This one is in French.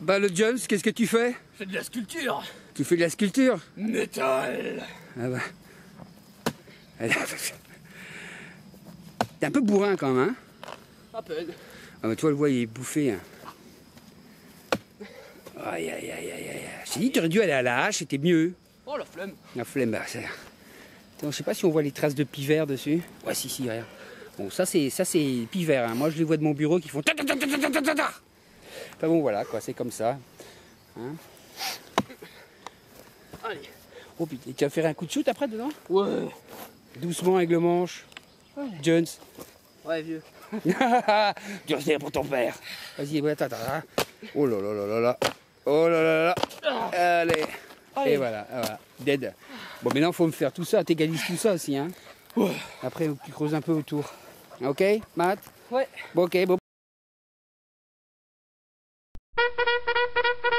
Bah le Jones, qu'est-ce que tu fais? Je fais de la sculpture. Tu fais de la sculpture? Métal. Ah bah. T'es un peu bourrin quand même, hein? À peine. Ah bah toi le vois il est bouffé. Hein. Aïe aïe aïe aïe aïe. Je t'ai dit tu aurais dû aller à la hache, c'était mieux. Oh la flemme. La flemme, bah c'est... Attends, je sais pas si on voit les traces de pivert dessus. Ouais si regarde. Bon ça c'est pivert, hein. Moi je les vois de mon bureau qui font ta ta ta ta ta ta ta ta. Enfin bon voilà quoi, c'est comme ça. Hein? Allez. Oh putain, tu vas faire un coup de shoot après dedans? Ouais. Doucement avec le manche. Ouais. Jones. Ouais vieux. Dieu c'est pour ton père. Vas-y, attends, attends. Oh là là là là là. Oh là là là. Allez. Allez. Et voilà, voilà. Dead. Bon maintenant faut me faire tout ça, t'égalises tout ça aussi hein. Ouais. Après tu creuses un peu autour. Ok, Matt? Ouais. Bon ok, bon.